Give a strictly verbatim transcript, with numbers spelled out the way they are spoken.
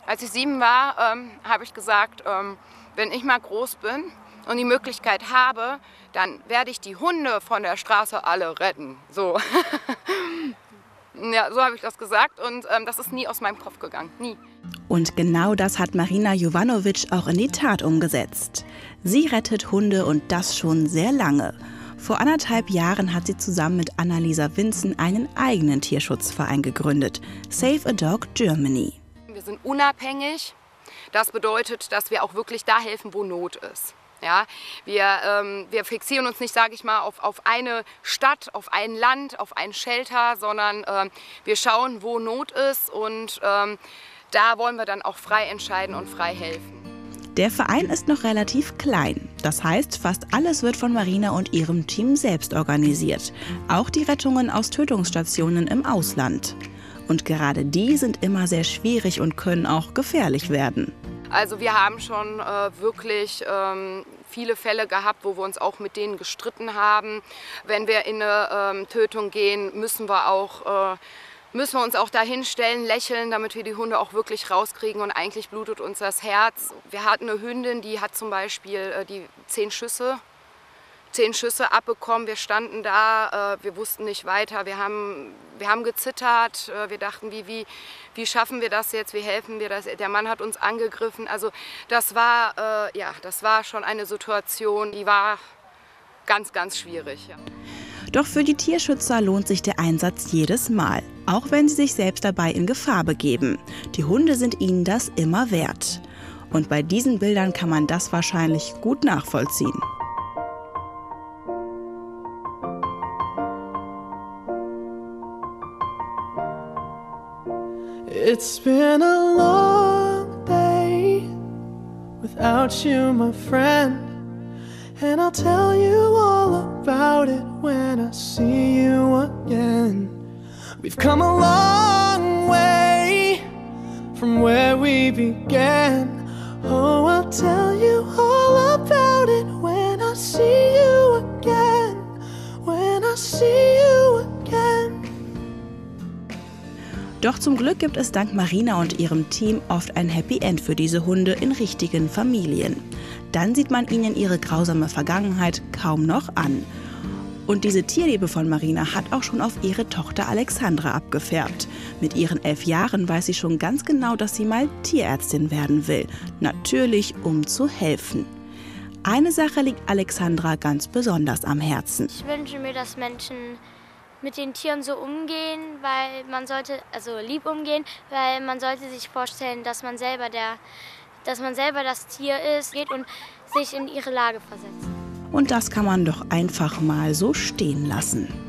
Als ich sieben war, ähm, habe ich gesagt, ähm, wenn ich mal groß bin und die Möglichkeit habe, dann werde ich die Hunde von der Straße alle retten. So, ja, so habe ich das gesagt und ähm, das ist nie aus meinem Kopf gegangen, nie. Und genau das hat Marina Jovanovic auch in die Tat umgesetzt. Sie rettet Hunde und das schon sehr lange. Vor anderthalb Jahren hat sie zusammen mit Annalisa Vinzen einen eigenen Tierschutzverein gegründet, Save a Dog Germany. Wir sind unabhängig. Das bedeutet, dass wir auch wirklich da helfen, wo Not ist. Ja, wir, ähm, wir fixieren uns nicht, sage ich mal, auf, auf eine Stadt, auf ein Land, auf ein Shelter, sondern ähm, wir schauen, wo Not ist und ähm, da wollen wir dann auch frei entscheiden und frei helfen. Der Verein ist noch relativ klein. Das heißt, fast alles wird von Marina und ihrem Team selbst organisiert. Auch die Rettungen aus Tötungsstationen im Ausland. Und gerade die sind immer sehr schwierig und können auch gefährlich werden. Also wir haben schon äh, wirklich ähm, viele Fälle gehabt, wo wir uns auch mit denen gestritten haben. Wenn wir in eine ähm, Tötung gehen, müssen wir auch äh, müssen wir uns auch da hinstellen, lächeln, damit wir die Hunde auch wirklich rauskriegen und eigentlich blutet uns das Herz. Wir hatten eine Hündin, die hat zum Beispiel äh, die zehn Schüsse, zehn Schüsse abbekommen. Wir standen da, äh, wir wussten nicht weiter, wir haben, wir haben gezittert, äh, wir dachten, wie, wie, wie schaffen wir das jetzt, wie helfen wir das? Der Mann hat uns angegriffen, also das war, äh, ja, das war schon eine Situation, die war ganz, ganz schwierig. Ja. Doch für die Tierschützer lohnt sich der Einsatz jedes Mal, auch wenn sie sich selbst dabei in Gefahr begeben. Die Hunde sind ihnen das immer wert. Und bei diesen Bildern kann man das wahrscheinlich gut nachvollziehen. It's been a long day without you, my friend. And I'll tell you all about it when I see you again. We've come a long way from where we began. Oh, I'll tell you all about it when I see you again. When I see you again. Doch zum Glück gibt es dank Marina und ihrem Team oft ein Happy End für diese Hunde in richtigen Familien. Dann sieht man ihnen ihre grausame Vergangenheit kaum noch an. Und diese Tierliebe von Marina hat auch schon auf ihre Tochter Alexandra abgefärbt. Mit ihren elf Jahren weiß sie schon ganz genau, dass sie mal Tierärztin werden will. Natürlich, um zu helfen. Eine Sache liegt Alexandra ganz besonders am Herzen. Ich wünsche mir, dass Menschen mit den Tieren so umgehen, weil man sollte, also lieb umgehen, weil man sollte sich vorstellen, dass man selber der dass man selber das Tier ist, geht und sich in ihre Lage versetzt. Und das kann man doch einfach mal so stehen lassen.